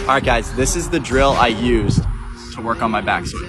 All right, guys, this is the drill I used to work on my backswing.